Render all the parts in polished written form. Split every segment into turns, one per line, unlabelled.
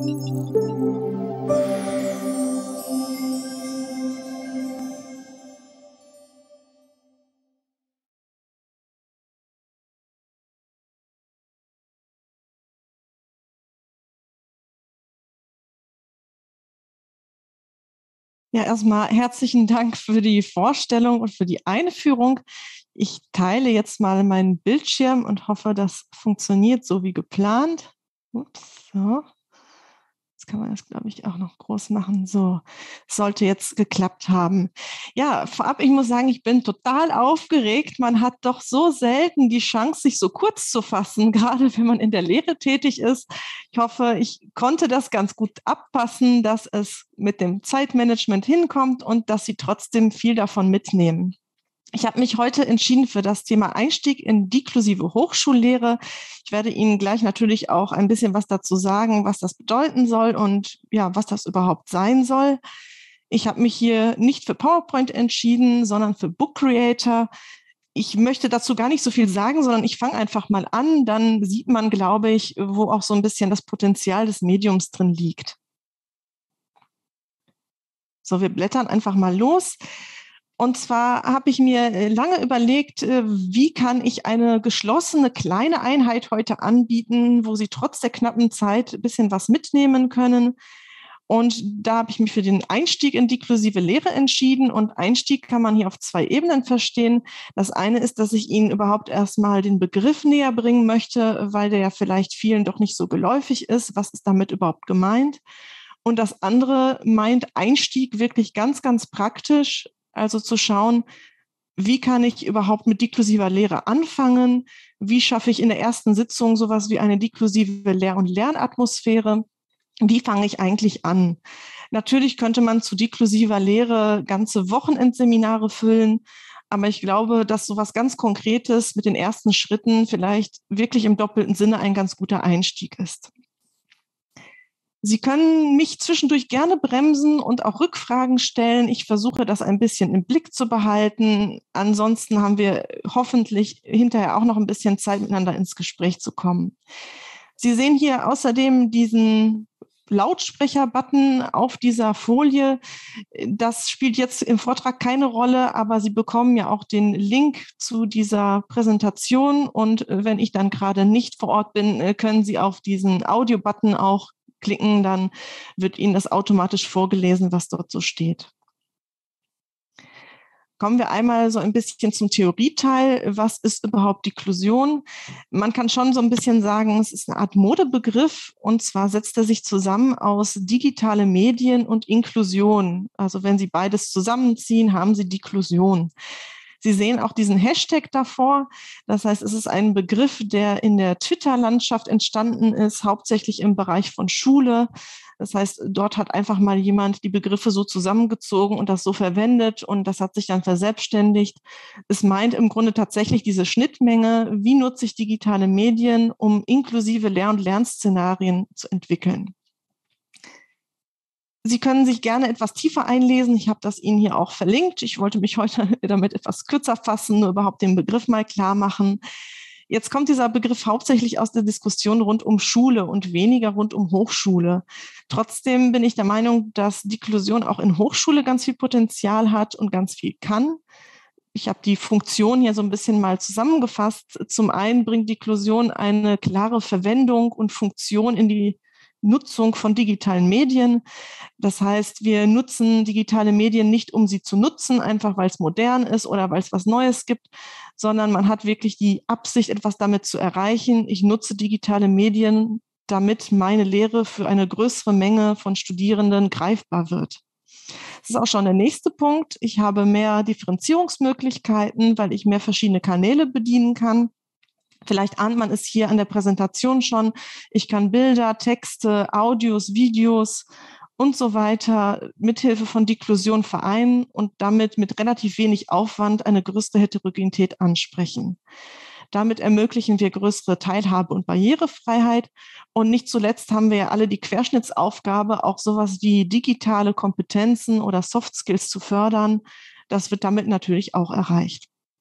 Ja, erstmal herzlichen Dank für die Vorstellung und für die Einführung. Ich teile jetzt mal meinen Bildschirm und hoffe, das funktioniert so wie geplant. Ups, so. Jetzt kann man das, glaube ich, auch noch groß machen. So, sollte jetzt geklappt haben. Ja, vorab, ich muss sagen, ich bin total aufgeregt. Man hat doch so selten die Chance, sich so kurz zu fassen, gerade wenn man in der Lehre tätig ist. Ich hoffe, ich konnte das ganz gut abpassen, dass es mit dem Zeitmanagement hinkommt und dass Sie trotzdem viel davon mitnehmen. Ich habe mich heute entschieden für das Thema Einstieg in deklusive Hochschullehre. Ich werde Ihnen gleich natürlich auch ein bisschen was dazu sagen, was das bedeuten soll und ja, was das überhaupt sein soll. Ich habe mich hier nicht für PowerPoint entschieden, sondern für Book Creator. Ich möchte dazu gar nicht so viel sagen, sondern ich fange einfach mal an. Dann sieht man, glaube ich, wo auch so ein bisschen das Potenzial des Mediums drin liegt. So, wir blättern einfach mal los. Und zwar habe ich mir lange überlegt, wie kann ich eine geschlossene kleine Einheit heute anbieten, wo Sie trotz der knappen Zeit ein bisschen was mitnehmen können. Und da habe ich mich für den Einstieg in deklusive Lehre entschieden. Und Einstieg kann man hier auf 2 Ebenen verstehen. Das eine ist, dass ich Ihnen überhaupt erstmal den Begriff näher bringen möchte, weil der ja vielleicht vielen doch nicht so geläufig ist. Was ist damit überhaupt gemeint? Und das andere meint Einstieg wirklich ganz, ganz praktisch. Also zu schauen, wie kann ich überhaupt mit deklusiver Lehre anfangen? Wie schaffe ich in der ersten Sitzung sowas wie eine deklusive Lehr- und Lernatmosphäre? Wie fange ich eigentlich an? Natürlich könnte man zu deklusiver Lehre ganze Wochenendseminare füllen, aber ich glaube, dass sowas ganz Konkretes mit den ersten Schritten vielleicht wirklich im doppelten Sinne ein ganz guter Einstieg ist. Sie können mich zwischendurch gerne bremsen und auch Rückfragen stellen. Ich versuche, das ein bisschen im Blick zu behalten. Ansonsten haben wir hoffentlich hinterher auch noch ein bisschen Zeit, miteinander ins Gespräch zu kommen. Sie sehen hier außerdem diesen Lautsprecher-Button auf dieser Folie. Das spielt jetzt im Vortrag keine Rolle, aber Sie bekommen ja auch den Link zu dieser Präsentation. Und wenn ich dann gerade nicht vor Ort bin, können Sie auf diesen Audio-Button auch klicken, dann wird Ihnen das automatisch vorgelesen, was dort so steht. Kommen wir einmal so ein bisschen zum Theorieteil. Was ist überhaupt Deklusion? Man kann schon so ein bisschen sagen, es ist eine Art Modebegriff, und zwar setzt er sich zusammen aus digitale Medien und Inklusion. Also wenn Sie beides zusammenziehen, haben Sie Deklusion. Sie sehen auch diesen Hashtag davor. Das heißt, es ist ein Begriff, der in der Twitter-Landschaft entstanden ist, hauptsächlich im Bereich von Schule. Das heißt, dort hat einfach mal jemand die Begriffe so zusammengezogen und das so verwendet, und das hat sich dann verselbstständigt. Es meint im Grunde tatsächlich diese Schnittmenge, wie nutze ich digitale Medien, um inklusive Lehr- und Lernszenarien zu entwickeln. Sie können sich gerne etwas tiefer einlesen. Ich habe das Ihnen hier auch verlinkt. Ich wollte mich heute damit etwas kürzer fassen, nur überhaupt den Begriff mal klar machen. Jetzt kommt dieser Begriff hauptsächlich aus der Diskussion rund um Schule und weniger rund um Hochschule. Trotzdem bin ich der Meinung, dass Deklusion auch in Hochschule ganz viel Potenzial hat und ganz viel kann. Ich habe die Funktion hier so ein bisschen mal zusammengefasst. Zum einen bringt Deklusion eine klare Verwendung und Funktion in die Nutzung von digitalen Medien. Das heißt, wir nutzen digitale Medien nicht, um sie zu nutzen, einfach weil es modern ist oder weil es was Neues gibt, sondern man hat wirklich die Absicht, etwas damit zu erreichen. Ich nutze digitale Medien, damit meine Lehre für eine größere Menge von Studierenden greifbar wird. Das ist auch schon der nächste Punkt. Ich habe mehr Differenzierungsmöglichkeiten, weil ich mehr verschiedene Kanäle bedienen kann. Vielleicht ahnt man es hier an der Präsentation schon. Ich kann Bilder, Texte, Audios, Videos und so weiter mithilfe von Deklusion vereinen und damit mit relativ wenig Aufwand eine größere Heterogenität ansprechen. Damit ermöglichen wir größere Teilhabe und Barrierefreiheit. Und nicht zuletzt haben wir ja alle die Querschnittsaufgabe, auch sowas wie digitale Kompetenzen oder Soft Skills zu fördern. Das wird damit natürlich auch erreicht.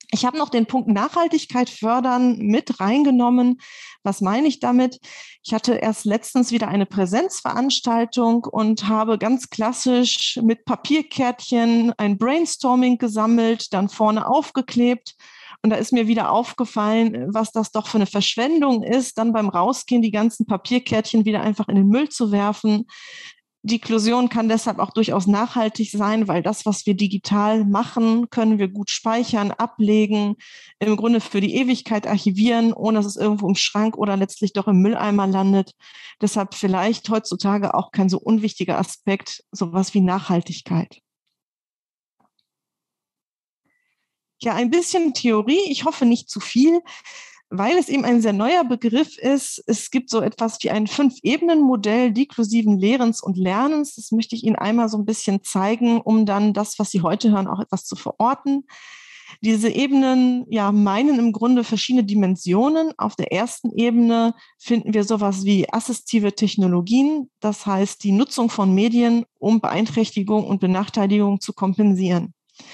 Ich habe noch den Punkt Nachhaltigkeit fördern mit reingenommen. Was meine ich damit? Ich hatte erst letztens wieder eine Präsenzveranstaltung und habe ganz klassisch mit Papierkärtchen ein Brainstorming gesammelt, dann vorne aufgeklebt. Und da ist mir wieder aufgefallen, was das doch für eine Verschwendung ist, dann beim Rausgehen die ganzen Papierkärtchen wieder einfach in den Müll zu werfen. Die Inklusion kann deshalb auch durchaus nachhaltig sein, weil das, was wir digital machen, können wir gut speichern, ablegen, im Grunde für die Ewigkeit archivieren, ohne dass es irgendwo im Schrank oder letztlich doch im Mülleimer landet. Deshalb vielleicht heutzutage auch kein so unwichtiger Aspekt, sowas wie Nachhaltigkeit. Ja, ein bisschen Theorie, ich hoffe nicht zu viel, weil es eben ein sehr neuer Begriff ist. Es gibt so etwas wie ein 5-Ebenen-Modell deklusiven Lehrens und Lernens. Das möchte ich Ihnen einmal so ein bisschen zeigen, um dann das, was Sie heute hören, auch etwas zu verorten. Diese Ebenen meinen im Grunde verschiedene Dimensionen. Auf der ersten Ebene finden wir sowas wie assistive Technologien, das heißt die Nutzung von Medien, um Beeinträchtigung und Benachteiligung zu kompensieren.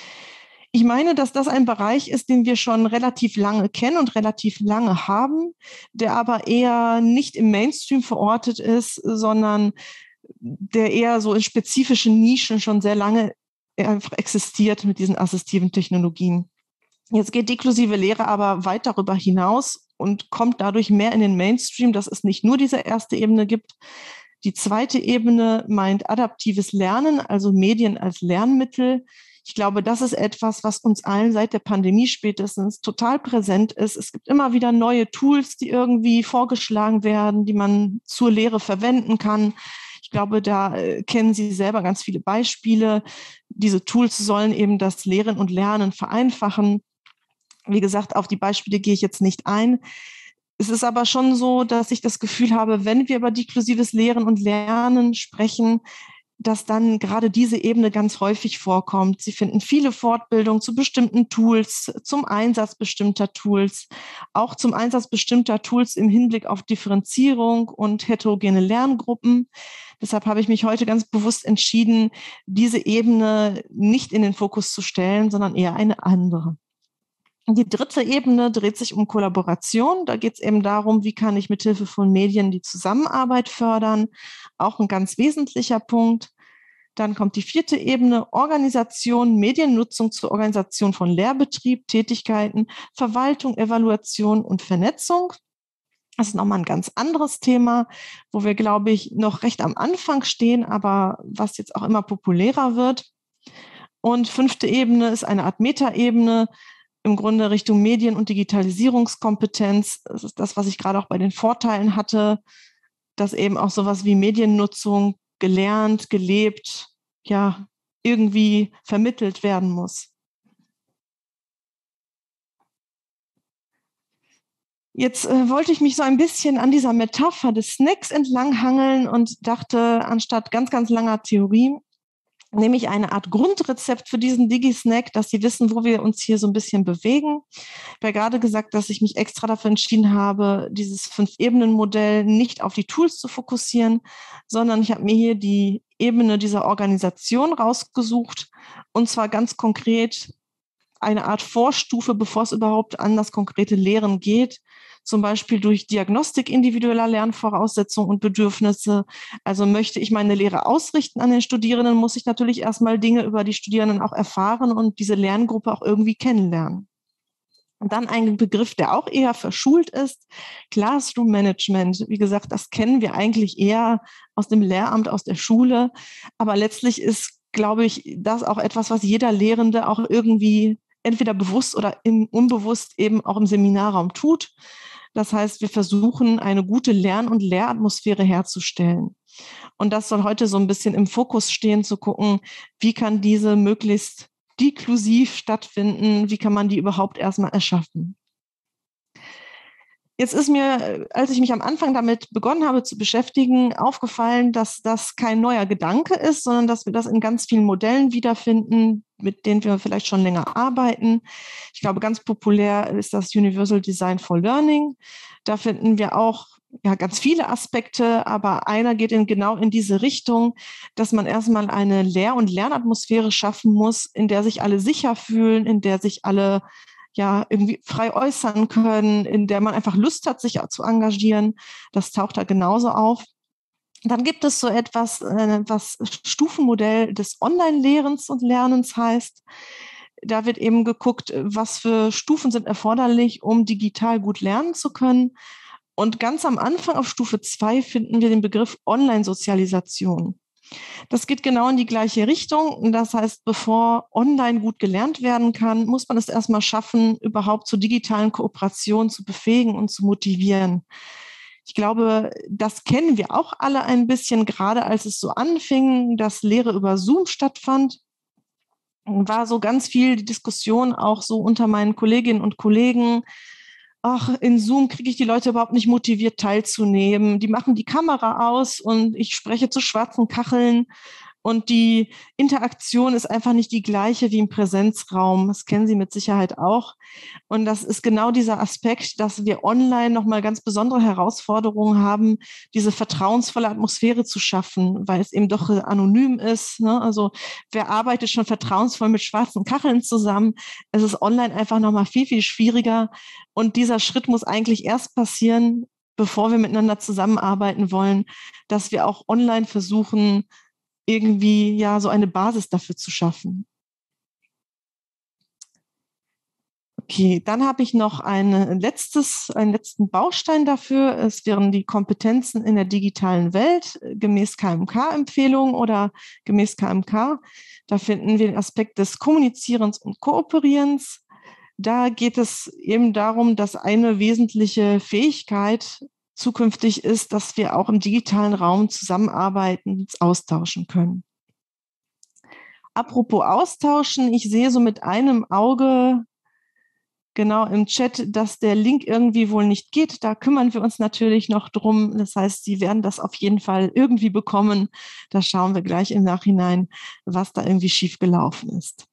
Ich meine, dass das ein Bereich ist, den wir schon relativ lange kennen und relativ lange haben, der aber eher nicht im Mainstream verortet ist, sondern der eher so in spezifischen Nischen schon sehr lange einfach existiert mit diesen assistiven Technologien. Jetzt geht deklusive Lehre aber weit darüber hinaus und kommt dadurch mehr in den Mainstream, dass es nicht nur diese erste Ebene gibt. Die zweite Ebene meint adaptives Lernen, also Medien als Lernmittel. Ich glaube, das ist etwas, was uns allen seit der Pandemie spätestens total präsent ist. Es gibt immer wieder neue Tools, die irgendwie vorgeschlagen werden, die man zur Lehre verwenden kann. Ich glaube, da kennen Sie selber ganz viele Beispiele. Diese Tools sollen eben das Lehren und Lernen vereinfachen. Wie gesagt, auf die Beispiele gehe ich jetzt nicht ein. Es ist aber schon so, dass ich das Gefühl habe, wenn wir über deklusives Lehren und Lernen sprechen, dass dann gerade diese Ebene ganz häufig vorkommt. Sie finden viele Fortbildungen zu bestimmten Tools, zum Einsatz bestimmter Tools, auch zum Einsatz bestimmter Tools im Hinblick auf Differenzierung und heterogene Lerngruppen. Deshalb habe ich mich heute ganz bewusst entschieden, diese Ebene nicht in den Fokus zu stellen, sondern eher eine andere. Die dritte Ebene dreht sich um Kollaboration. Da geht es eben darum, wie kann ich mithilfe von Medien die Zusammenarbeit fördern. Auch ein ganz wesentlicher Punkt. Dann kommt die vierte Ebene, Organisation, Mediennutzung zur Organisation von Lehrbetrieb, Tätigkeiten, Verwaltung, Evaluation und Vernetzung. Das ist nochmal ein ganz anderes Thema, wo wir, glaube ich, noch recht am Anfang stehen, aber was jetzt auch immer populärer wird. Und fünfte Ebene ist eine Art Metaebene, im Grunde Richtung Medien- und Digitalisierungskompetenz. Das ist das, was ich gerade auch bei den Vorteilen hatte, dass eben auch sowas wie Mediennutzung gelernt, gelebt, irgendwie vermittelt werden muss. Jetzt wollte ich mich so ein bisschen an dieser Metapher des Snacks entlanghangeln und dachte, anstatt ganz, ganz langer Theorie, nehme ich eine Art Grundrezept für diesen Digi-Snack, dass Sie wissen, wo wir uns hier so ein bisschen bewegen. Ich habe ja gerade gesagt, dass ich mich extra dafür entschieden habe, dieses 5-Ebenen-Modell nicht auf die Tools zu fokussieren, sondern ich habe mir hier die Ebene dieser Organisation rausgesucht, und zwar ganz konkret eine Art Vorstufe, bevor es überhaupt an das konkrete Lehren geht, zum Beispiel durch Diagnostik individueller Lernvoraussetzungen und Bedürfnisse. Also möchte ich meine Lehre ausrichten an den Studierenden, muss ich natürlich erstmal Dinge über die Studierenden auch erfahren und diese Lerngruppe auch irgendwie kennenlernen. Und dann ein Begriff, der auch eher verschult ist, Classroom Management. Wie gesagt, das kennen wir eigentlich eher aus dem Lehramt, aus der Schule. Aber letztlich ist, glaube ich, das auch etwas, was jeder Lehrende auch irgendwie entweder bewusst oder unbewusst eben auch im Seminarraum tut. Das heißt, wir versuchen, eine gute Lern- und Lehratmosphäre herzustellen. Und das soll heute so ein bisschen im Fokus stehen, zu gucken, wie kann diese möglichst deklusiv stattfinden, wie kann man die überhaupt erstmal erschaffen. Jetzt ist mir, als ich mich am Anfang damit begonnen habe zu beschäftigen, aufgefallen, dass das kein neuer Gedanke ist, sondern dass wir das in ganz vielen Modellen wiederfinden, mit denen wir vielleicht schon länger arbeiten. Ich glaube, ganz populär ist das Universal Design for Learning. Da finden wir auch ganz viele Aspekte, aber einer geht genau in diese Richtung, dass man erstmal eine Lehr- und Lernatmosphäre schaffen muss, in der sich alle sicher fühlen, in der sich alle ja irgendwie frei äußern können, in der man einfach Lust hat, sich zu engagieren. Das taucht da genauso auf. Dann gibt es so etwas, was Stufenmodell des Online-Lehrens und Lernens heißt. Da wird eben geguckt, was für Stufen sind erforderlich, um digital gut lernen zu können. Und ganz am Anfang auf Stufe 2 finden wir den Begriff Online-Sozialisation. Das geht genau in die gleiche Richtung. Das heißt, bevor online gut gelernt werden kann, muss man es erstmal schaffen, überhaupt zur digitalen Kooperation zu befähigen und zu motivieren. Ich glaube, das kennen wir auch alle ein bisschen, gerade als es so anfing, dass Lehre über Zoom stattfand. War so ganz viel die Diskussion auch so unter meinen Kolleginnen und Kollegen. Ach, in Zoom kriege ich die Leute überhaupt nicht motiviert teilzunehmen. Die machen die Kamera aus und ich spreche zu schwarzen Kacheln. Und die Interaktion ist einfach nicht die gleiche wie im Präsenzraum. Das kennen Sie mit Sicherheit auch. Und das ist genau dieser Aspekt, dass wir online nochmal ganz besondere Herausforderungen haben, diese vertrauensvolle Atmosphäre zu schaffen, weil es eben doch anonym ist. Ne? Also wer arbeitet schon vertrauensvoll mit schwarzen Kacheln zusammen? Es ist online einfach nochmal viel, viel schwieriger. Und dieser Schritt muss eigentlich erst passieren, bevor wir miteinander zusammenarbeiten wollen, dass wir auch online versuchen, irgendwie ja so eine Basis dafür zu schaffen. Okay, dann habe ich noch einen letzten Baustein dafür. Es wären die Kompetenzen in der digitalen Welt gemäß KMK-Empfehlung oder gemäß KMK. Da finden wir den Aspekt des Kommunizierens und Kooperierens. Da geht es eben darum, dass eine wesentliche Fähigkeit zukünftig ist, dass wir auch im digitalen Raum zusammenarbeiten, uns austauschen können. Apropos austauschen, ich sehe so mit einem Auge genau im Chat, dass der Link irgendwie wohl nicht geht. Da kümmern wir uns natürlich noch drum. Das heißt, Sie werden das auf jeden Fall irgendwie bekommen. Da schauen wir gleich im Nachhinein, was da irgendwie schiefgelaufen ist.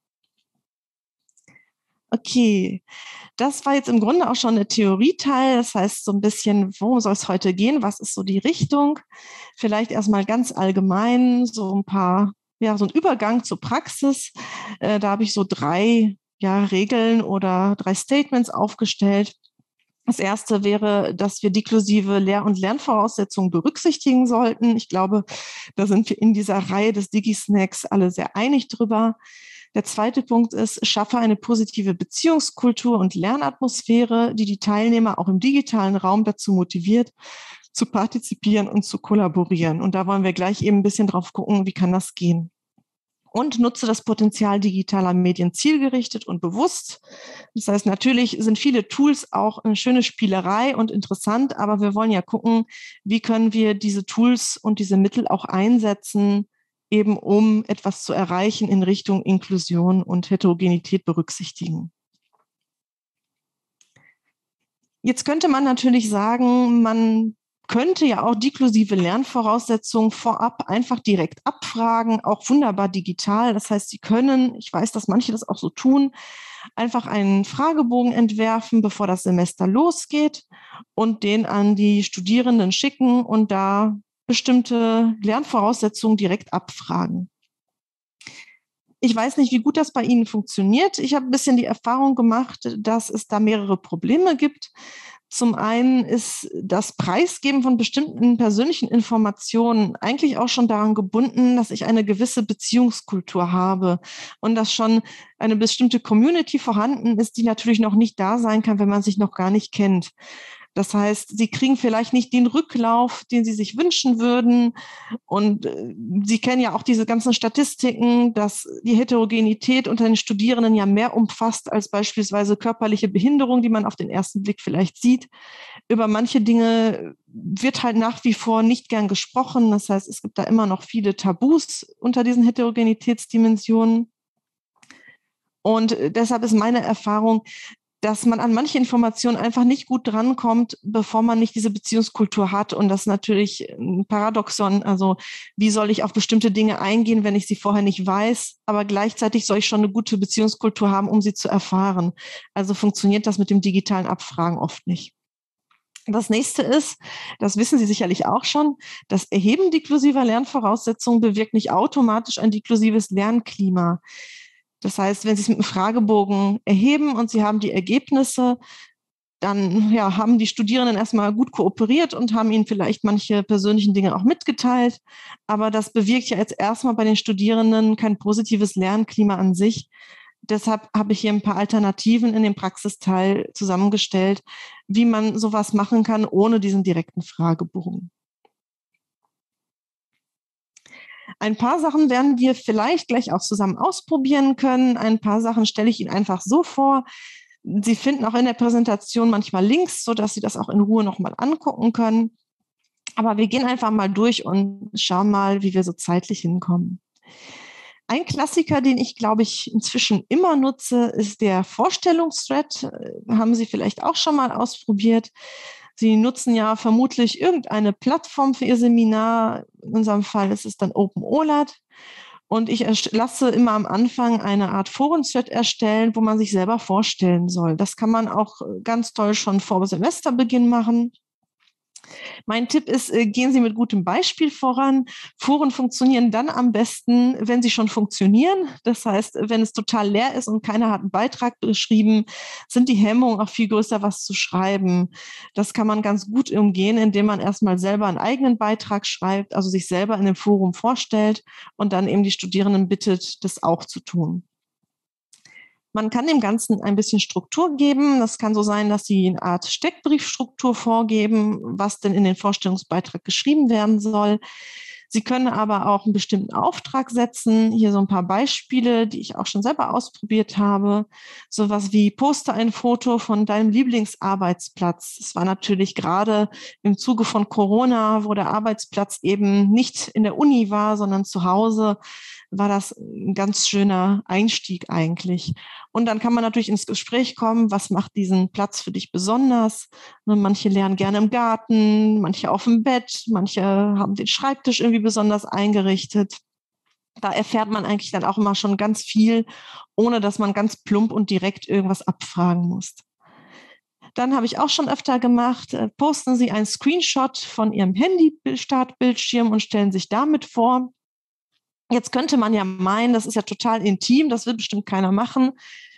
Okay, das war jetzt im Grunde auch schon der Theorieteil. Das heißt so ein bisschen, worum soll es heute gehen? Was ist so die Richtung? Vielleicht erstmal ganz allgemein so ein paar, ja, so ein Übergang zur Praxis. Da habe ich so 3 Regeln oder 3 Statements aufgestellt. Das erste wäre, dass wir deklusive Lehr- und Lernvoraussetzungen berücksichtigen sollten. Ich glaube, da sind wir in dieser Reihe des Digi-Snacks alle sehr einig drüber. Der zweite Punkt ist, schaffe eine positive Beziehungskultur und Lernatmosphäre, die die Teilnehmer auch im digitalen Raum dazu motiviert, zu partizipieren und zu kollaborieren. Und da wollen wir gleich eben ein bisschen drauf gucken, wie kann das gehen. Und nutze das Potenzial digitaler Medien zielgerichtet und bewusst. Das heißt, natürlich sind viele Tools auch eine schöne Spielerei und interessant, aber wir wollen ja gucken, wie können wir diese Tools und diese Mittel auch einsetzen, eben um etwas zu erreichen in Richtung Inklusion und Heterogenität berücksichtigen. Jetzt könnte man natürlich sagen, man könnte ja auch deklusive Lernvoraussetzungen vorab einfach direkt abfragen, auch wunderbar digital. Das heißt, Sie können, ich weiß, dass manche das auch so tun, einfach einen Fragebogen entwerfen, bevor das Semester losgeht und den an die Studierenden schicken und da bestimmte Lernvoraussetzungen direkt abfragen. Ich weiß nicht, wie gut das bei Ihnen funktioniert. Ich habe ein bisschen die Erfahrung gemacht, dass es da mehrere Probleme gibt. Zum einen ist das Preisgeben von bestimmten persönlichen Informationen eigentlich auch schon daran gebunden, dass ich eine gewisse Beziehungskultur habe und dass schon eine bestimmte Community vorhanden ist, die natürlich noch nicht da sein kann, wenn man sich noch gar nicht kennt. Das heißt, sie kriegen vielleicht nicht den Rücklauf, den sie sich wünschen würden. Und Sie kennen ja auch diese ganzen Statistiken, dass die Heterogenität unter den Studierenden ja mehr umfasst als beispielsweise körperliche Behinderung, die man auf den ersten Blick vielleicht sieht. Über manche Dinge wird halt nach wie vor nicht gern gesprochen. Das heißt, es gibt da immer noch viele Tabus unter diesen Heterogenitätsdimensionen. Und deshalb ist meine Erfahrung, dass man an manche Informationen einfach nicht gut drankommt, bevor man nicht diese Beziehungskultur hat. Und das ist natürlich ein Paradoxon. Also wie soll ich auf bestimmte Dinge eingehen, wenn ich sie vorher nicht weiß? Aber gleichzeitig soll ich schon eine gute Beziehungskultur haben, um sie zu erfahren. Also funktioniert das mit dem digitalen Abfragen oft nicht. Das nächste ist, das wissen Sie sicherlich auch schon, das Erheben deklusiver Lernvoraussetzungen bewirkt nicht automatisch ein deklusives Lernklima. Das heißt, wenn Sie es mit einem Fragebogen erheben und Sie haben die Ergebnisse, dann haben die Studierenden erstmal gut kooperiert und haben ihnen vielleicht manche persönlichen Dinge auch mitgeteilt. Aber das bewirkt ja jetzt erstmal bei den Studierenden kein positives Lernklima an sich. Deshalb habe ich hier ein paar Alternativen in dem Praxisteil zusammengestellt, wie man sowas machen kann, ohne diesen direkten Fragebogen. Ein paar Sachen werden wir vielleicht gleich auch zusammen ausprobieren können. Ein paar Sachen stelle ich Ihnen einfach so vor. Sie finden auch in der Präsentation manchmal Links, sodass Sie das auch in Ruhe nochmal angucken können. Aber wir gehen einfach mal durch und schauen mal, wie wir so zeitlich hinkommen. Ein Klassiker, den ich, glaube ich, inzwischen immer nutze, ist der Vorstellungsthread. Haben Sie vielleicht auch schon mal ausprobiert. Sie nutzen ja vermutlich irgendeine Plattform für Ihr Seminar. In unserem Fall ist es dann OpenOLAT. Und ich lasse immer am Anfang eine Art Forenthread erstellen, wo man sich selber vorstellen soll. Das kann man auch ganz toll schon vor Semesterbeginn machen. Mein Tipp ist, gehen Sie mit gutem Beispiel voran. Foren funktionieren dann am besten, wenn sie schon funktionieren. Das heißt, wenn es total leer ist und keiner hat einen Beitrag geschrieben, sind die Hemmungen auch viel größer, was zu schreiben. Das kann man ganz gut umgehen, indem man erstmal selber einen eigenen Beitrag schreibt, also sich selber in dem Forum vorstellt und dann eben die Studierenden bittet, das auch zu tun. Man kann dem Ganzen ein bisschen Struktur geben. Das kann so sein, dass Sie eine Art Steckbriefstruktur vorgeben, was denn in den Vorstellungsbeitrag geschrieben werden soll. Sie können aber auch einen bestimmten Auftrag setzen. Hier so ein paar Beispiele, die ich auch schon selber ausprobiert habe. Sowas wie: Poste ein Foto von deinem Lieblingsarbeitsplatz. Das war natürlich gerade im Zuge von Corona, wo der Arbeitsplatz eben nicht in der Uni war, sondern zu Hause, war das ein ganz schöner Einstieg eigentlich. Und dann kann man natürlich ins Gespräch kommen, was macht diesen Platz für dich besonders? Manche lernen gerne im Garten, manche auf dem Bett, manche haben den Schreibtisch irgendwie besonders eingerichtet. Da erfährt man eigentlich dann auch immer schon ganz viel, ohne dass man ganz plump und direkt irgendwas abfragen muss. Dann habe ich auch schon öfter gemacht, posten Sie einen Screenshot von Ihrem Handy-Startbildschirm und stellen sich damit vor. Jetzt könnte man ja meinen, das ist ja total intim, das will bestimmt keiner machen.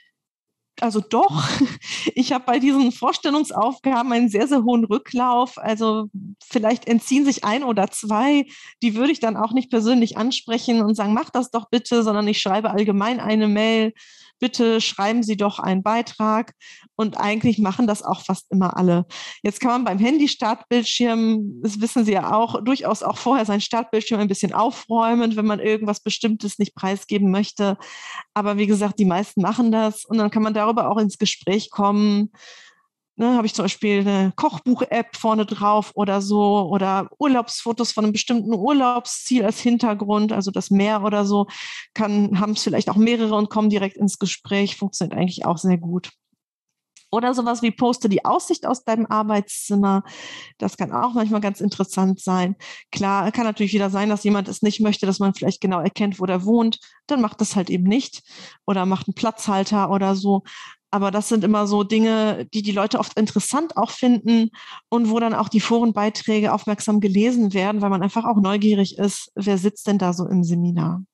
Also doch, ich habe bei diesen Vorstellungsaufgaben einen sehr, sehr hohen Rücklauf. Also vielleicht entziehen sich ein oder zwei. Die würde ich dann auch nicht persönlich ansprechen und sagen, mach das doch bitte, sondern ich schreibe allgemein eine Mail. Bitte schreiben Sie doch einen Beitrag. Und eigentlich machen das auch fast immer alle. Jetzt kann man beim Handy-Startbildschirm, das wissen Sie ja auch, durchaus auch vorher seinen Startbildschirm ein bisschen aufräumen, wenn man irgendwas Bestimmtes nicht preisgeben möchte. Aber wie gesagt, die meisten machen das und dann kann man darüber auch ins Gespräch kommen. Ne, habe ich zum Beispiel eine Kochbuch-App vorne drauf oder so oder Urlaubsfotos von einem bestimmten Urlaubsziel als Hintergrund, also das Meer oder so, haben es vielleicht auch mehrere und kommen direkt ins Gespräch, funktioniert eigentlich auch sehr gut. Oder sowas wie: Poste die Aussicht aus deinem Arbeitszimmer. Das kann auch manchmal ganz interessant sein. Klar, kann natürlich wieder sein, dass jemand es nicht möchte, dass man vielleicht genau erkennt, wo der wohnt. Dann macht das halt eben nicht oder macht einen Platzhalter oder so. Aber das sind immer so Dinge, die die Leute oft interessant auch finden und wo dann auch die Forenbeiträge aufmerksam gelesen werden, weil man einfach auch neugierig ist, wer sitzt denn da so im Seminar.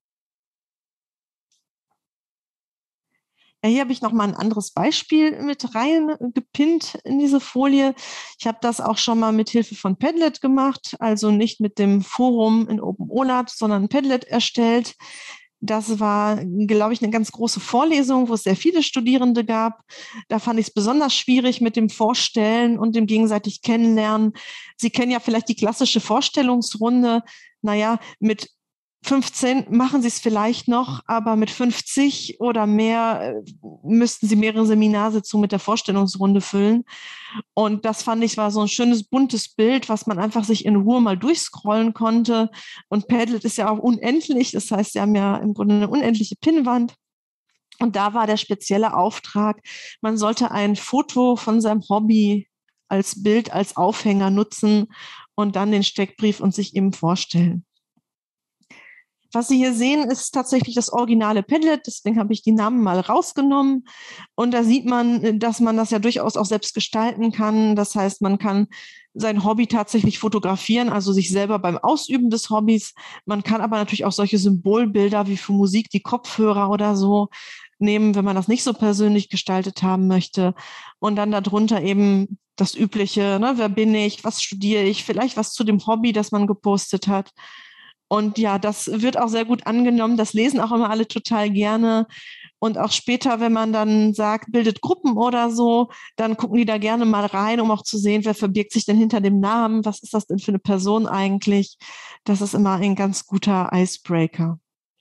Ja, hier habe ich noch mal ein anderes Beispiel mit reingepinnt in diese Folie. Ich habe das auch schon mal mit Hilfe von Padlet gemacht, also nicht mit dem Forum in OpenOLAT, sondern Padlet erstellt. Das war, glaube ich, eine ganz große Vorlesung, wo es sehr viele Studierende gab. Da fand ich es besonders schwierig mit dem Vorstellen und dem gegenseitig Kennenlernen. Sie kennen ja vielleicht die klassische Vorstellungsrunde. Naja, mit 15 machen Sie es vielleicht noch, aber mit 50 oder mehr müssten Sie mehrere Seminarsitzungen mit der Vorstellungsrunde füllen. Und das fand ich war so ein schönes buntes Bild, was man einfach sich in Ruhe mal durchscrollen konnte. Und Padlet ist ja auch unendlich. Das heißt, Sie haben ja im Grunde eine unendliche Pinnwand. Und da war der spezielle Auftrag, man sollte ein Foto von seinem Hobby als Bild, als Aufhänger nutzen und dann den Steckbrief und sich eben vorstellen. Was Sie hier sehen, ist tatsächlich das originale Padlet, deswegen habe ich die Namen mal rausgenommen. Und da sieht man, dass man das ja durchaus auch selbst gestalten kann. Das heißt, man kann sein Hobby tatsächlich fotografieren, also sich selber beim Ausüben des Hobbys. Man kann aber natürlich auch solche Symbolbilder wie für Musik, die Kopfhörer oder so nehmen, wenn man das nicht so persönlich gestaltet haben möchte. Und dann darunter eben das Übliche, ne? Wer bin ich, was studiere ich, vielleicht was zu dem Hobby, das man gepostet hat. Und ja, das wird auch sehr gut angenommen. Das lesen auch immer alle total gerne. Und auch später, wenn man dann sagt, bildet Gruppen oder so, dann gucken die da gerne mal rein, um auch zu sehen, wer verbirgt sich denn hinter dem Namen? Was ist das denn für eine Person eigentlich? Das ist immer ein ganz guter Icebreaker.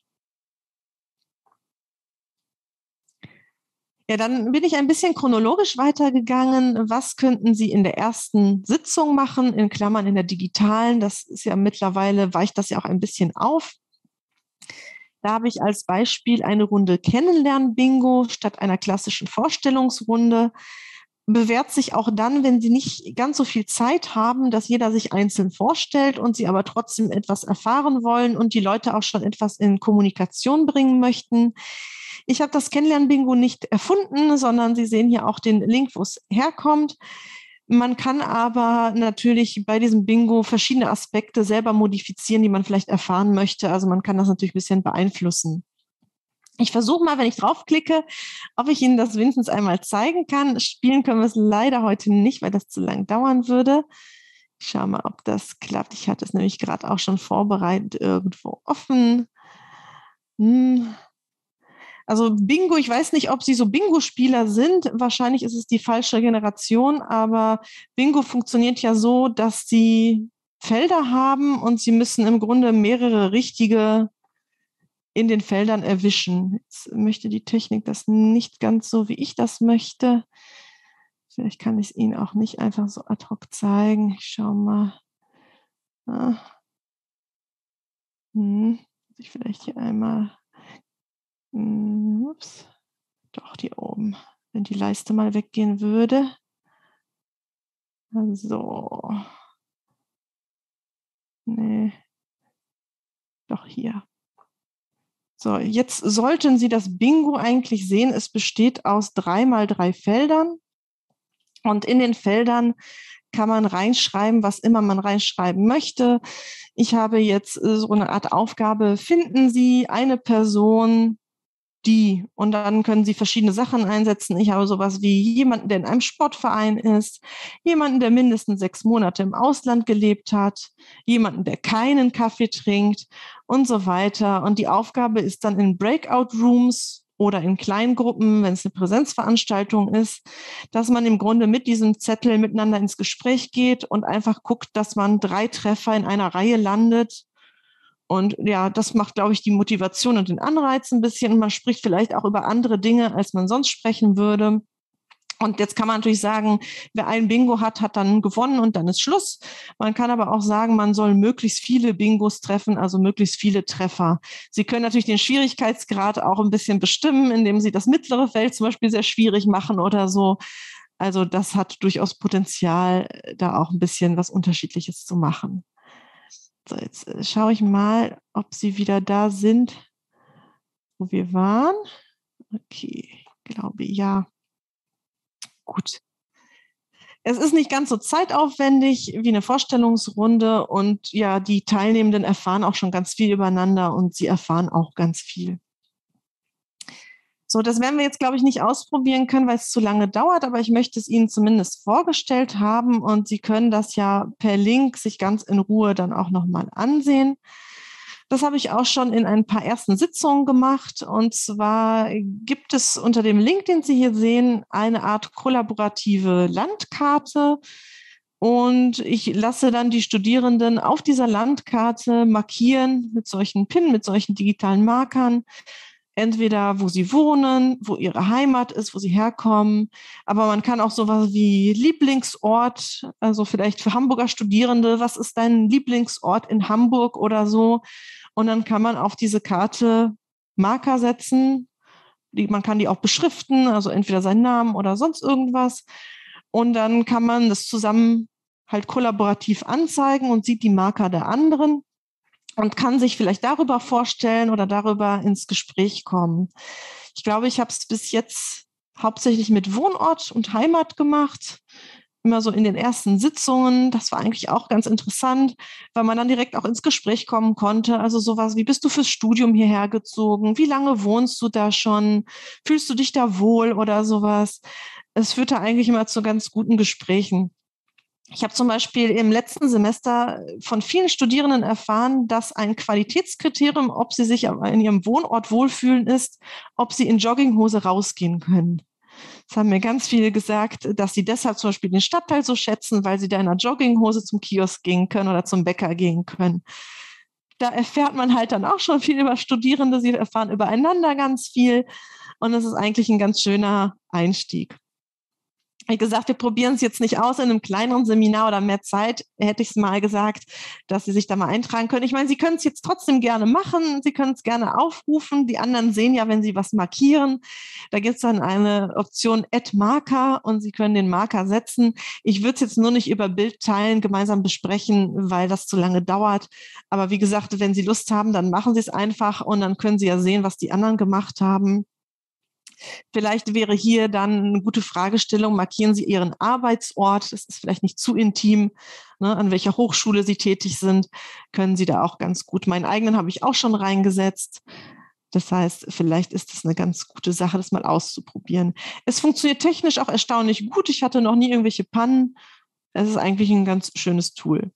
Ja, dann bin ich ein bisschen chronologisch weitergegangen. Was könnten Sie in der ersten Sitzung machen, in Klammern in der digitalen? Das ist ja mittlerweile, weicht das ja auch ein bisschen auf. Da habe ich als Beispiel eine Runde Kennenlernen-Bingo statt einer klassischen Vorstellungsrunde. Bewährt sich auch dann, wenn Sie nicht ganz so viel Zeit haben, dass jeder sich einzeln vorstellt und Sie aber trotzdem etwas erfahren wollen und die Leute auch schon etwas in Kommunikation bringen möchten. Ich habe das Kennenlernen-Bingo nicht erfunden, sondern Sie sehen hier auch den Link, wo es herkommt. Man kann aber natürlich bei diesem Bingo verschiedene Aspekte selber modifizieren, die man vielleicht erfahren möchte. Also man kann das natürlich ein bisschen beeinflussen. Ich versuche mal, wenn ich draufklicke, ob ich Ihnen das wenigstens einmal zeigen kann. Spielen können wir es leider heute nicht, weil das zu lang dauern würde. Ich schaue mal, ob das klappt. Ich hatte es nämlich gerade auch schon vorbereitet irgendwo offen. Also Bingo, ich weiß nicht, ob Sie so Bingo-Spieler sind. Wahrscheinlich ist es die falsche Generation, aber Bingo funktioniert ja so, dass Sie Felder haben und Sie müssen im Grunde mehrere richtige in den Feldern erwischen. Jetzt möchte die Technik das nicht ganz so, wie ich das möchte. Vielleicht kann ich es Ihnen auch nicht einfach so ad hoc zeigen. Ich schaue mal. Ich vielleicht hier einmal. Ups. Doch, hier oben. Wenn die Leiste mal weggehen würde. So. Nee. Doch hier. So, jetzt sollten Sie das Bingo eigentlich sehen. Es besteht aus 3x3 Feldern. Und in den Feldern kann man reinschreiben, was immer man reinschreiben möchte. Ich habe jetzt so eine Art Aufgabe, finden Sie eine Person, die, und dann können Sie verschiedene Sachen einsetzen. Ich habe sowas wie jemanden, der in einem Sportverein ist, jemanden, der mindestens 6 Monate im Ausland gelebt hat, jemanden, der keinen Kaffee trinkt und so weiter. Und die Aufgabe ist dann in Breakout Rooms oder in Kleingruppen, wenn es eine Präsenzveranstaltung ist, dass man im Grunde mit diesem Zettel miteinander ins Gespräch geht und einfach guckt, dass man 3 Treffer in einer Reihe landet. Und ja, das macht, glaube ich, die Motivation und den Anreiz ein bisschen. Und man spricht vielleicht auch über andere Dinge, als man sonst sprechen würde. Und jetzt kann man natürlich sagen, wer ein Bingo hat, hat dann gewonnen und dann ist Schluss. Man kann aber auch sagen, man soll möglichst viele Bingos treffen, also möglichst viele Treffer. Sie können natürlich den Schwierigkeitsgrad auch ein bisschen bestimmen, indem Sie das mittlere Feld zum Beispiel sehr schwierig machen oder so. Also das hat durchaus Potenzial, da auch ein bisschen was Unterschiedliches zu machen. So, jetzt schaue ich mal, ob Sie wieder da sind, wo wir waren. Okay, ich glaube ja. Gut. Es ist nicht ganz so zeitaufwendig wie eine Vorstellungsrunde und ja, die Teilnehmenden erfahren auch schon ganz viel übereinander und sie erfahren auch ganz viel. So, das werden wir jetzt, glaube ich, nicht ausprobieren können, weil es zu lange dauert, aber ich möchte es Ihnen zumindest vorgestellt haben und Sie können das ja per Link sich ganz in Ruhe dann auch nochmal ansehen. Das habe ich auch schon in ein paar ersten Sitzungen gemacht. Und zwar gibt es unter dem Link, den Sie hier sehen, eine Art kollaborative Landkarte. Und ich lasse dann die Studierenden auf dieser Landkarte markieren mit solchen Pin, mit solchen digitalen Markern. Entweder wo sie wohnen, wo ihre Heimat ist, wo sie herkommen. Aber man kann auch sowas wie Lieblingsort, also vielleicht für Hamburger Studierende, was ist dein Lieblingsort in Hamburg oder so? Und dann kann man auf diese Karte Marker setzen. Man kann die auch beschriften, also entweder seinen Namen oder sonst irgendwas. Und dann kann man das zusammen halt kollaborativ anzeigen und sieht die Marker der anderen. und kann sich vielleicht darüber vorstellen oder darüber ins Gespräch kommen. Ich glaube, ich habe es bis jetzt hauptsächlich mit Wohnort und Heimat gemacht, immer so in den ersten Sitzungen. Das war eigentlich auch ganz interessant, weil man dann direkt auch ins Gespräch kommen konnte. Also sowas wie, bist du fürs Studium hierher gezogen? Wie lange wohnst du da schon? Fühlst du dich da wohl oder sowas? Es führte eigentlich immer zu ganz guten Gesprächen. Ich habe zum Beispiel im letzten Semester von vielen Studierenden erfahren, dass ein Qualitätskriterium, ob sie sich in ihrem Wohnort wohlfühlen, ist, ob sie in Jogginghose rausgehen können. Das haben mir ganz viele gesagt, dass sie deshalb zum Beispiel den Stadtteil so schätzen, weil sie da in einer Jogginghose zum Kiosk gehen können oder zum Bäcker gehen können. Da erfährt man halt dann auch schon viel über Studierende. Sie erfahren übereinander ganz viel. Und es ist eigentlich ein ganz schöner Einstieg. Wie gesagt, wir probieren es jetzt nicht aus in einem kleineren Seminar oder mehr Zeit, hätte ich es mal gesagt, dass Sie sich da mal eintragen können. Ich meine, Sie können es jetzt trotzdem gerne machen, Sie können es gerne aufrufen. Die anderen sehen ja, wenn Sie was markieren. Da gibt es dann eine Option Add Marker und Sie können den Marker setzen. Ich würde es jetzt nur nicht über Bild teilen, gemeinsam besprechen, weil das zu lange dauert. Aber wie gesagt, wenn Sie Lust haben, dann machen Sie es einfach und dann können Sie ja sehen, was die anderen gemacht haben. Vielleicht wäre hier dann eine gute Fragestellung, markieren Sie Ihren Arbeitsort, das ist vielleicht nicht zu intim, ne, an welcher Hochschule Sie tätig sind, können Sie da auch ganz gut. Meinen eigenen habe ich auch schon reingesetzt. Das heißt, vielleicht ist es eine ganz gute Sache, das mal auszuprobieren. Es funktioniert technisch auch erstaunlich gut. Ich hatte noch nie irgendwelche Pannen. Es ist eigentlich ein ganz schönes Tool.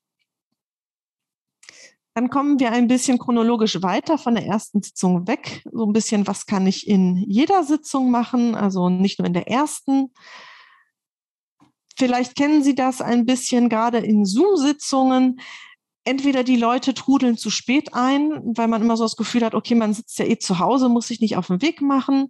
Dann kommen wir ein bisschen chronologisch weiter von der ersten Sitzung weg. So ein bisschen, was kann ich in jeder Sitzung machen, also nicht nur in der ersten. Vielleicht kennen Sie das ein bisschen gerade in Zoom-Sitzungen. Entweder die Leute trudeln zu spät ein, weil man immer so das Gefühl hat, okay, man sitzt ja eh zu Hause, muss sich nicht auf den Weg machen.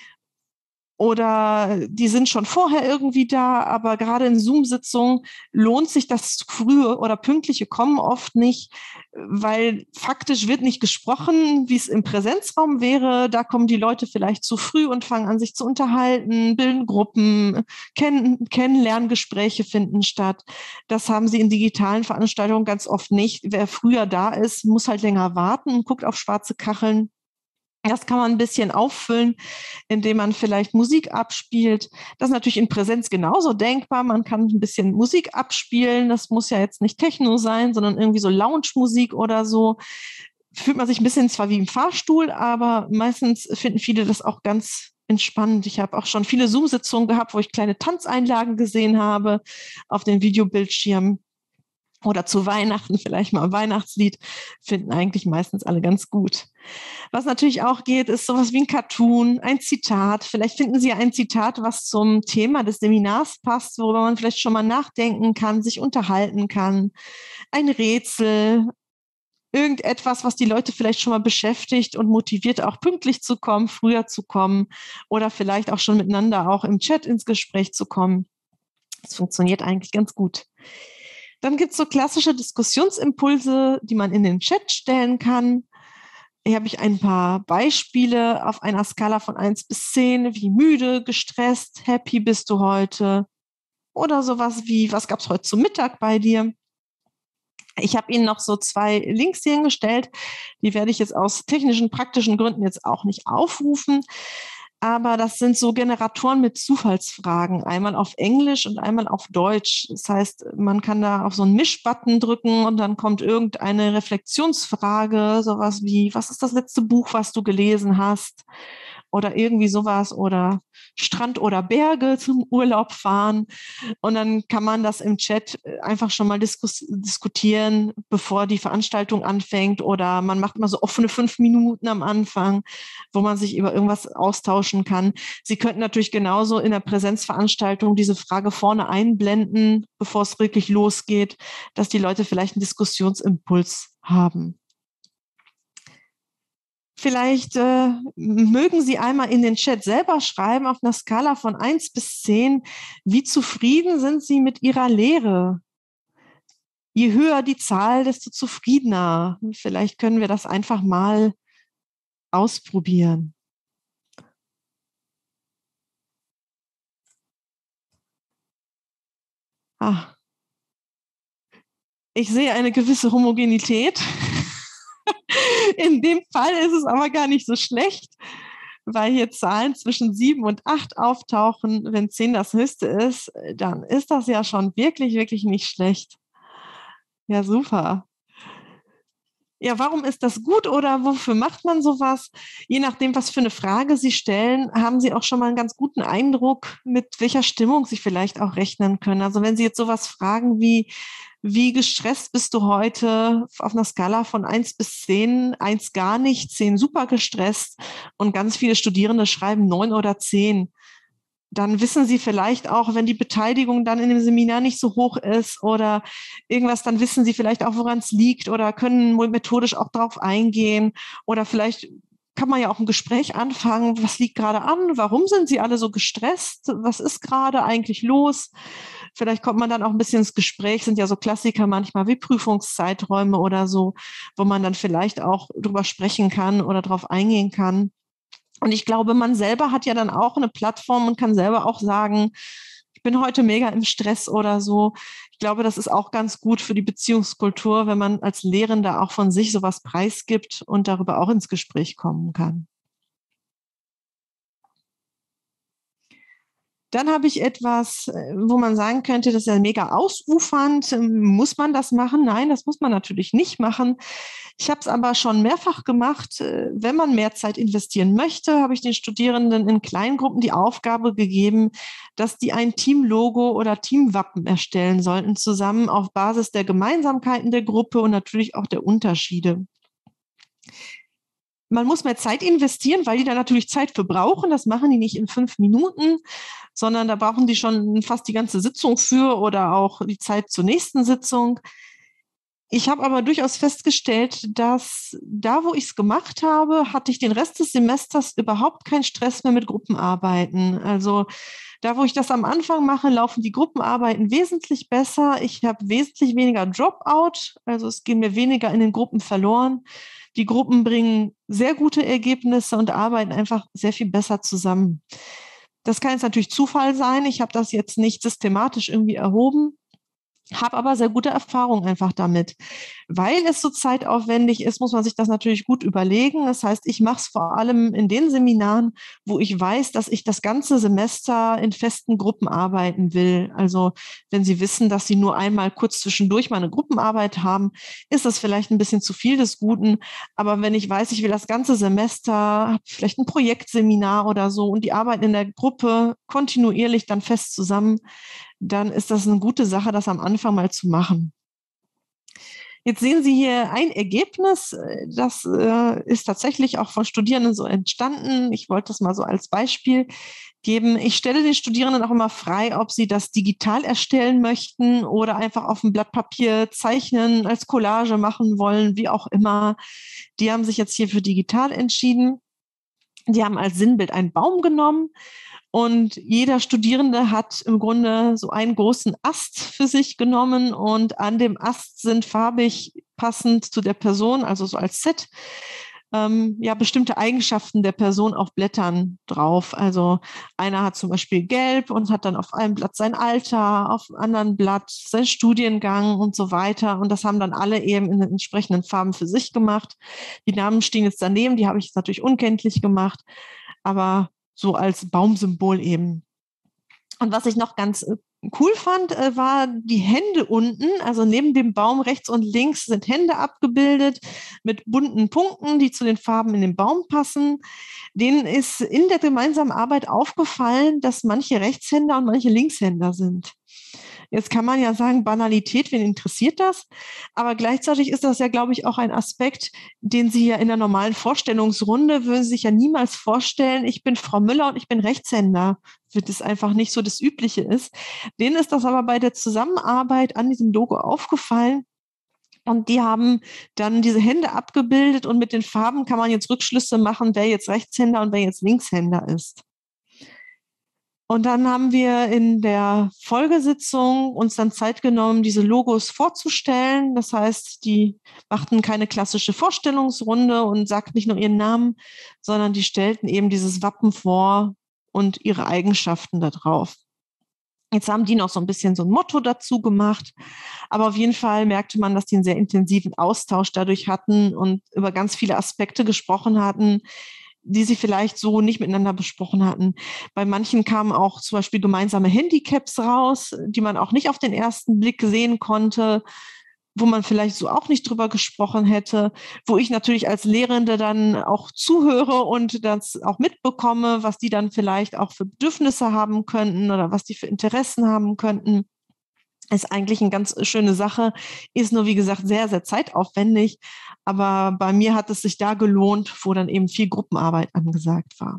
Oder die sind schon vorher irgendwie da, aber gerade in Zoom-Sitzungen lohnt sich das frühe oder pünktliche Kommen oft nicht, weil faktisch wird nicht gesprochen, wie es im Präsenzraum wäre. Da kommen die Leute vielleicht zu früh und fangen an, sich zu unterhalten, bilden Gruppen, Kennenlerngespräche finden statt. Das haben sie in digitalen Veranstaltungen ganz oft nicht. Wer früher da ist, muss halt länger warten und guckt auf schwarze Kacheln. Das kann man ein bisschen auffüllen, indem man vielleicht Musik abspielt. Das ist natürlich in Präsenz genauso denkbar. Man kann ein bisschen Musik abspielen. Das muss ja jetzt nicht Techno sein, sondern irgendwie so Lounge-Musik oder so. Fühlt man sich ein bisschen zwar wie im Fahrstuhl, aber meistens finden viele das auch ganz entspannend. Ich habe auch schon viele Zoom-Sitzungen gehabt, wo ich kleine Tanzeinlagen gesehen habe auf den Videobildschirmen. Oder zu Weihnachten vielleicht mal ein Weihnachtslied, finden eigentlich meistens alle ganz gut. Was natürlich auch geht, ist sowas wie ein Cartoon, ein Zitat. Vielleicht finden Sie ein Zitat, was zum Thema des Seminars passt, worüber man vielleicht schon mal nachdenken kann, sich unterhalten kann. Ein Rätsel, irgendetwas, was die Leute vielleicht schon mal beschäftigt und motiviert, auch pünktlich zu kommen, früher zu kommen oder vielleicht auch schon miteinander auch im Chat ins Gespräch zu kommen. Das funktioniert eigentlich ganz gut. Dann gibt es so klassische Diskussionsimpulse, die man in den Chat stellen kann. Hier habe ich ein paar Beispiele auf einer Skala von 1 bis 10. Wie müde, gestresst, happy bist du heute? Oder sowas wie, was gab es heute zum Mittag bei dir? Ich habe Ihnen noch so 2 Links hier hingestellt. Die werde ich jetzt aus technischen, praktischen Gründen jetzt auch nicht aufrufen. Aber das sind so Generatoren mit Zufallsfragen, einmal auf Englisch und einmal auf Deutsch. Das heißt, man kann da auf so einen Mischbutton drücken und dann kommt irgendeine Reflexionsfrage, sowas wie, was ist das letzte Buch, was du gelesen hast? Oder irgendwie sowas oder Strand oder Berge zum Urlaub fahren. Und dann kann man das im Chat einfach schon mal diskutieren, bevor die Veranstaltung anfängt. Oder man macht immer so offene 5 Minuten am Anfang, wo man sich über irgendwas austauschen kann. Sie könnten natürlich genauso in der Präsenzveranstaltung diese Frage vorne einblenden, bevor es wirklich losgeht, dass die Leute vielleicht einen Diskussionsimpuls haben. Vielleicht mögen Sie einmal in den Chat selber schreiben, auf einer Skala von 1 bis 10, wie zufrieden sind Sie mit Ihrer Lehre? Je höher die Zahl, desto zufriedener. Vielleicht können wir das einfach mal ausprobieren. Ah, ich sehe eine gewisse Homogenität. In dem Fall ist es aber gar nicht so schlecht, weil hier Zahlen zwischen 7 und 8 auftauchen. Wenn 10 das höchste ist, dann ist das ja schon wirklich, wirklich nicht schlecht. Ja, super. Ja, warum ist das gut oder wofür macht man sowas? Je nachdem, was für eine Frage Sie stellen, haben Sie auch schon mal einen ganz guten Eindruck, mit welcher Stimmung Sie vielleicht auch rechnen können. Also wenn Sie jetzt sowas fragen wie gestresst bist du heute auf einer Skala von 1 bis 10, 1 gar nicht, 10 super gestresst und ganz viele Studierende schreiben 9 oder 10, dann wissen Sie vielleicht auch, wenn die Beteiligung dann in dem Seminar nicht so hoch ist oder irgendwas, dann wissen Sie vielleicht auch, woran es liegt oder können methodisch auch darauf eingehen oder vielleicht kann man ja auch ein Gespräch anfangen. Was liegt gerade an? Warum sind Sie alle so gestresst? Was ist gerade eigentlich los? Vielleicht kommt man dann auch ein bisschen ins Gespräch, sind ja so Klassiker manchmal wie Prüfungszeiträume oder so, wo man dann vielleicht auch drüber sprechen kann oder darauf eingehen kann. Und ich glaube, man selber hat ja dann auch eine Plattform und kann selber auch sagen, ich bin heute mega im Stress oder so. Ich glaube, das ist auch ganz gut für die Beziehungskultur, wenn man als Lehrender auch von sich sowas preisgibt und darüber auch ins Gespräch kommen kann. Dann habe ich etwas, wo man sagen könnte, das ist ja mega ausufernd. Muss man das machen? Nein, das muss man natürlich nicht machen. Ich habe es aber schon mehrfach gemacht. Wenn man mehr Zeit investieren möchte, habe ich den Studierenden in Kleingruppen die Aufgabe gegeben, dass die ein Teamlogo oder Teamwappen erstellen sollten, zusammen auf Basis der Gemeinsamkeiten der Gruppe und natürlich auch der Unterschiede. Man muss mehr Zeit investieren, weil die da natürlich Zeit für brauchen. Das machen die nicht in 5 Minuten, sondern da brauchen die schon fast die ganze Sitzung für oder auch die Zeit zur nächsten Sitzung. Ich habe aber durchaus festgestellt, dass da, wo ich es gemacht habe, hatte ich den Rest des Semesters überhaupt keinen Stress mehr mit Gruppenarbeiten. Also da, wo ich das am Anfang mache, laufen die Gruppenarbeiten wesentlich besser. Ich habe wesentlich weniger Dropout, also es gehen mir weniger in den Gruppen verloren. Die Gruppen bringen sehr gute Ergebnisse und arbeiten einfach sehr viel besser zusammen. Das kann jetzt natürlich Zufall sein. Ich habe das jetzt nicht systematisch irgendwie erhoben, habe aber sehr gute Erfahrungen einfach damit. Weil es so zeitaufwendig ist, muss man sich das natürlich gut überlegen. Das heißt, ich mache es vor allem in den Seminaren, wo ich weiß, dass ich das ganze Semester in festen Gruppen arbeiten will. Also wenn Sie wissen, dass Sie nur einmal kurz zwischendurch mal eine Gruppenarbeit haben, ist das vielleicht ein bisschen zu viel des Guten. Aber wenn ich weiß, ich will das ganze Semester, habe vielleicht ein Projektseminar oder so und die arbeiten in der Gruppe kontinuierlich dann fest zusammen, dann ist das eine gute Sache, das am Anfang mal zu machen. Jetzt sehen Sie hier ein Ergebnis, das ist tatsächlich auch von Studierenden so entstanden. Ich wollte das mal so als Beispiel geben. Ich stelle den Studierenden auch immer frei, ob sie das digital erstellen möchten oder einfach auf dem Blatt Papier zeichnen, als Collage machen wollen, wie auch immer. Die haben sich jetzt hier für digital entschieden. Die haben als Sinnbild einen Baum genommen. Und jeder Studierende hat im Grunde so einen großen Ast für sich genommen und an dem Ast sind farbig passend zu der Person, also so als Set, ja, bestimmte Eigenschaften der Person auf Blättern drauf. Also einer hat zum Beispiel gelb und hat dann auf einem Blatt sein Alter, auf einem anderen Blatt sein Studiengang und so weiter. Und das haben dann alle eben in den entsprechenden Farben für sich gemacht. Die Namen stehen jetzt daneben, die habe ich jetzt natürlich unkenntlich gemacht, aber so als Baumsymbol eben. Und was ich noch ganz cool fand, war die Hände unten, also neben dem Baum rechts und links sind Hände abgebildet mit bunten Punkten, die zu den Farben in dem Baum passen. Denen ist in der gemeinsamen Arbeit aufgefallen, dass manche Rechtshänder und manche Linkshänder sind. Jetzt kann man ja sagen, Banalität, wen interessiert das? Aber gleichzeitig ist das ja, glaube ich, auch ein Aspekt, den Sie ja in der normalen Vorstellungsrunde würden Sie sich ja niemals vorstellen, ich bin Frau Müller und ich bin Rechtshänder, wird es einfach nicht so das Übliche ist. Denen ist das aber bei der Zusammenarbeit an diesem Logo aufgefallen. Und die haben dann diese Hände abgebildet und mit den Farben kann man jetzt Rückschlüsse machen, wer jetzt Rechtshänder und wer jetzt Linkshänder ist. Und dann haben wir in der Folgesitzung uns dann Zeit genommen, diese Logos vorzustellen. Das heißt, die machten keine klassische Vorstellungsrunde und sagten nicht nur ihren Namen, sondern die stellten eben dieses Wappen vor und ihre Eigenschaften da drauf. Jetzt haben die noch so ein bisschen so ein Motto dazu gemacht, aber auf jeden Fall merkte man, dass die einen sehr intensiven Austausch dadurch hatten und über ganz viele Aspekte gesprochen hatten, die sie vielleicht so nicht miteinander besprochen hatten. Bei manchen kamen auch zum Beispiel gemeinsame Handicaps raus, die man auch nicht auf den ersten Blick sehen konnte, wo man vielleicht so auch nicht drüber gesprochen hätte, wo ich natürlich als Lehrende dann auch zuhöre und das auch mitbekomme, was die dann vielleicht auch für Bedürfnisse haben könnten oder was die für Interessen haben könnten. Ist eigentlich eine ganz schöne Sache, ist nur, wie gesagt, sehr, sehr zeitaufwendig. Aber bei mir hat es sich da gelohnt, wo dann eben viel Gruppenarbeit angesagt war.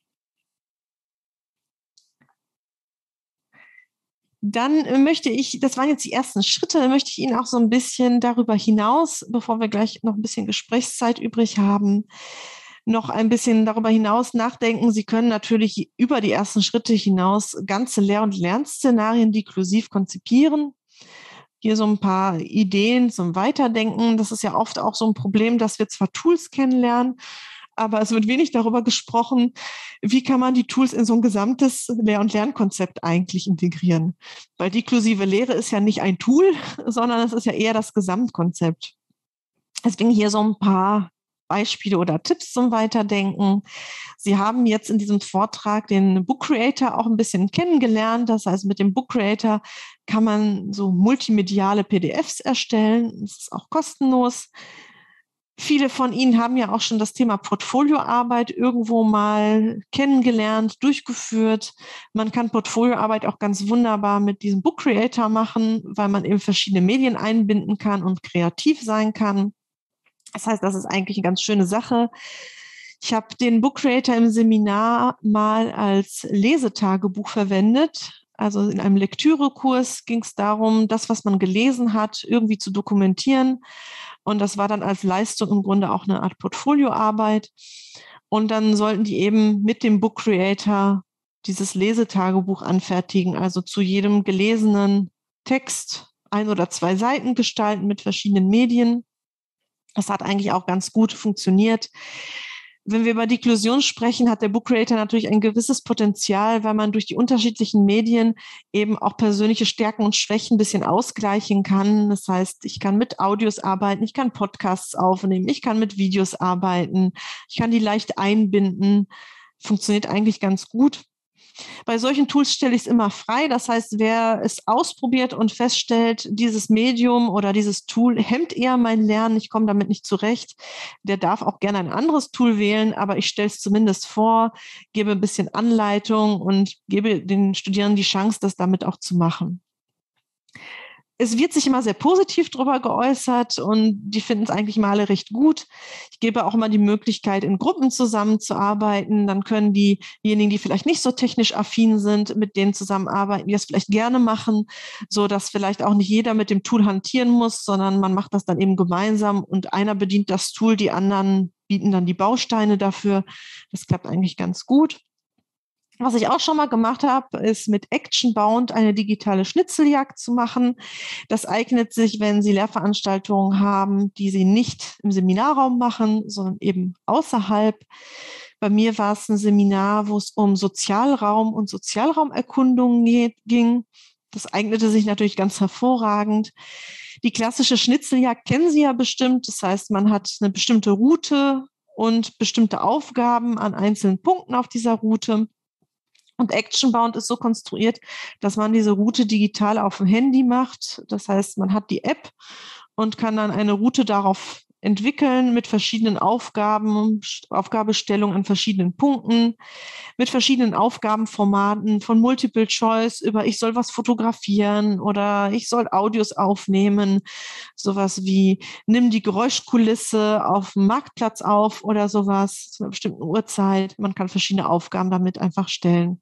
Dann möchte ich, das waren jetzt die ersten Schritte, möchte ich Ihnen auch so ein bisschen darüber hinaus, bevor wir gleich noch ein bisschen Gesprächszeit übrig haben, noch ein bisschen darüber hinaus nachdenken. Sie können natürlich über die ersten Schritte hinaus ganze Lehr- und Lernszenarien deklusiv konzipieren. Hier so ein paar Ideen zum Weiterdenken. Das ist ja oft auch so ein Problem, dass wir zwar Tools kennenlernen, aber es wird wenig darüber gesprochen, wie kann man die Tools in so ein gesamtes Lehr- und Lernkonzept eigentlich integrieren. Weil deklusive Lehre ist ja nicht ein Tool, sondern es ist ja eher das Gesamtkonzept. Deswegen hier so ein paar Beispiele oder Tipps zum Weiterdenken. Sie haben jetzt in diesem Vortrag den Book Creator auch ein bisschen kennengelernt. Das heißt, mit dem Book Creator kann man so multimediale PDFs erstellen. Das ist auch kostenlos. Viele von Ihnen haben ja auch schon das Thema Portfolioarbeit irgendwo mal kennengelernt, durchgeführt. Man kann Portfolioarbeit auch ganz wunderbar mit diesem Book Creator machen, weil man eben verschiedene Medien einbinden kann und kreativ sein kann. Das heißt, das ist eigentlich eine ganz schöne Sache. Ich habe den Book Creator im Seminar mal als Lesetagebuch verwendet. Also in einem Lektürekurs ging es darum, das, was man gelesen hat, irgendwie zu dokumentieren. Und das war dann als Leistung im Grunde auch eine Art Portfolioarbeit. Und dann sollten die eben mit dem Book Creator dieses Lesetagebuch anfertigen, also zu jedem gelesenen Text 1 oder 2 Seiten gestalten mit verschiedenen Medien. Das hat eigentlich auch ganz gut funktioniert. Wenn wir über Deklusion sprechen, hat der Book Creator natürlich ein gewisses Potenzial, weil man durch die unterschiedlichen Medien eben auch persönliche Stärken und Schwächen ein bisschen ausgleichen kann. Das heißt, ich kann mit Audios arbeiten, ich kann Podcasts aufnehmen, ich kann mit Videos arbeiten, ich kann die leicht einbinden. Funktioniert eigentlich ganz gut. Bei solchen Tools stelle ich es immer frei. Das heißt, wer es ausprobiert und feststellt, dieses Medium oder dieses Tool hemmt eher mein Lernen, ich komme damit nicht zurecht, der darf auch gerne ein anderes Tool wählen, aber ich stelle es zumindest vor, gebe ein bisschen Anleitung und gebe den Studierenden die Chance, das damit auch zu machen. Es wird sich immer sehr positiv darüber geäußert und die finden es eigentlich mal alle recht gut. Ich gebe auch immer die Möglichkeit, in Gruppen zusammenzuarbeiten. Dann können diejenigen, die vielleicht nicht so technisch affin sind, mit denen zusammenarbeiten, die das vielleicht gerne machen, so dass vielleicht auch nicht jeder mit dem Tool hantieren muss, sondern man macht das dann eben gemeinsam und einer bedient das Tool, die anderen bieten dann die Bausteine dafür. Das klappt eigentlich ganz gut. Was ich auch schon mal gemacht habe, ist mit Actionbound eine digitale Schnitzeljagd zu machen. Das eignet sich, wenn Sie Lehrveranstaltungen haben, die Sie nicht im Seminarraum machen, sondern eben außerhalb. Bei mir war es ein Seminar, wo es um Sozialraum und Sozialraumerkundungen ging. Das eignete sich natürlich ganz hervorragend. Die klassische Schnitzeljagd kennen Sie ja bestimmt. Das heißt, man hat eine bestimmte Route und bestimmte Aufgaben an einzelnen Punkten auf dieser Route. Und Actionbound ist so konstruiert, dass man diese Route digital auf dem Handy macht. Das heißt, man hat die App und kann dann eine Route darauf entwickeln mit verschiedenen Aufgaben, Aufgabestellungen an verschiedenen Punkten, mit verschiedenen Aufgabenformaten von Multiple Choice über ich soll was fotografieren oder ich soll Audios aufnehmen, sowas wie nimm die Geräuschkulisse auf dem Marktplatz auf oder sowas zu einer bestimmten Uhrzeit. Man kann verschiedene Aufgaben damit einfach stellen.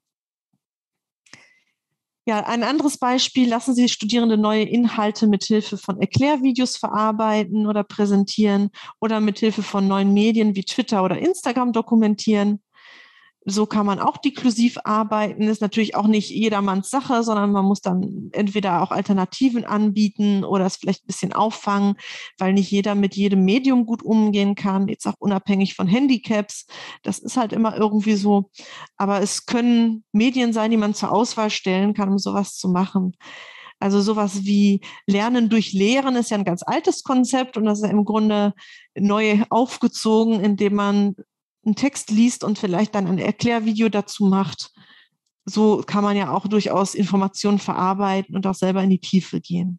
Ja, ein anderes Beispiel, lassen Sie Studierende neue Inhalte mithilfe von Erklärvideos verarbeiten oder präsentieren oder mithilfe von neuen Medien wie Twitter oder Instagram dokumentieren. So kann man auch deklusiv arbeiten. Ist natürlich auch nicht jedermanns Sache, sondern man muss dann entweder auch Alternativen anbieten oder es vielleicht ein bisschen auffangen, weil nicht jeder mit jedem Medium gut umgehen kann, jetzt auch unabhängig von Handicaps. Das ist halt immer irgendwie so. Aber es können Medien sein, die man zur Auswahl stellen kann, um sowas zu machen. Also sowas wie Lernen durch Lehren ist ja ein ganz altes Konzept und das ist ja im Grunde neu aufgezogen, indem man einen Text liest und vielleicht dann ein Erklärvideo dazu macht. So kann man ja auch durchaus Informationen verarbeiten und auch selber in die Tiefe gehen.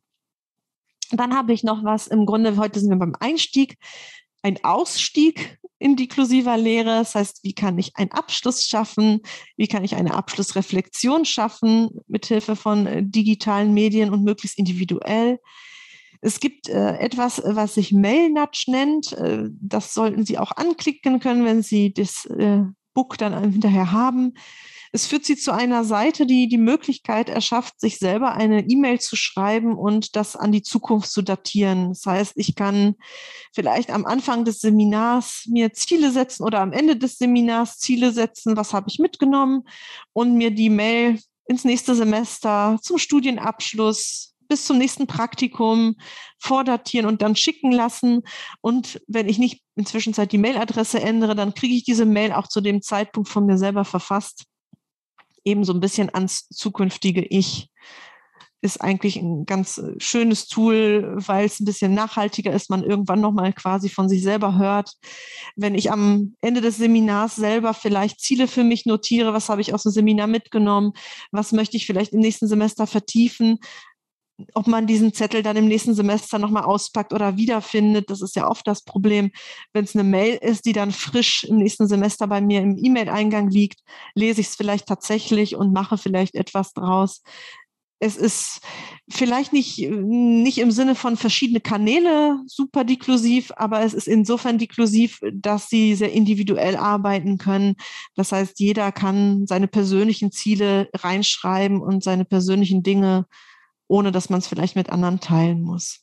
Dann habe ich noch was, im Grunde, heute sind wir beim Einstieg, ein Ausstieg in deklusiver Lehre. Das heißt, wie kann ich einen Abschluss schaffen? Wie kann ich eine Abschlussreflexion schaffen mithilfe von digitalen Medien und möglichst individuell? Es gibt etwas, was sich Mail-Nudge nennt. Das sollten Sie auch anklicken können, wenn Sie das Book dann hinterher haben. Es führt Sie zu einer Seite, die die Möglichkeit erschafft, sich selber eine E-Mail zu schreiben und das an die Zukunft zu datieren. Das heißt, ich kann vielleicht am Anfang des Seminars mir Ziele setzen oder am Ende des Seminars Ziele setzen. Was habe ich mitgenommen? Und mir die Mail ins nächste Semester zum Studienabschluss bis zum nächsten Praktikum vordatieren und dann schicken lassen. Und wenn ich nicht inzwischen die Mailadresse ändere, dann kriege ich diese Mail auch zu dem Zeitpunkt von mir selber verfasst. Eben so ein bisschen ans zukünftige Ich. Ist eigentlich ein ganz schönes Tool, weil es ein bisschen nachhaltiger ist, man irgendwann nochmal quasi von sich selber hört. Wenn ich am Ende des Seminars selber vielleicht Ziele für mich notiere, was habe ich aus dem Seminar mitgenommen, was möchte ich vielleicht im nächsten Semester vertiefen, ob man diesen Zettel dann im nächsten Semester nochmal auspackt oder wiederfindet, das ist ja oft das Problem. Wenn es eine Mail ist, die dann frisch im nächsten Semester bei mir im E-Mail-Eingang liegt, lese ich es vielleicht tatsächlich und mache vielleicht etwas draus. Es ist vielleicht nicht im Sinne von verschiedene Kanäle super deklusiv, aber es ist insofern deklusiv, dass sie sehr individuell arbeiten können. Das heißt, jeder kann seine persönlichen Ziele reinschreiben und seine persönlichen Dinge, ohne dass man es vielleicht mit anderen teilen muss.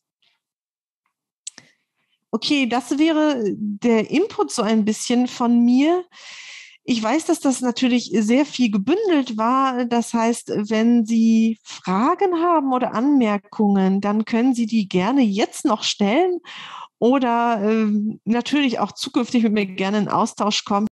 Okay, das wäre der Input so ein bisschen von mir. Ich weiß, dass das natürlich sehr viel gebündelt war. Das heißt, wenn Sie Fragen haben oder Anmerkungen, dann können Sie die gerne jetzt noch stellen oder natürlich auch zukünftig mit mir gerne in Austausch kommen.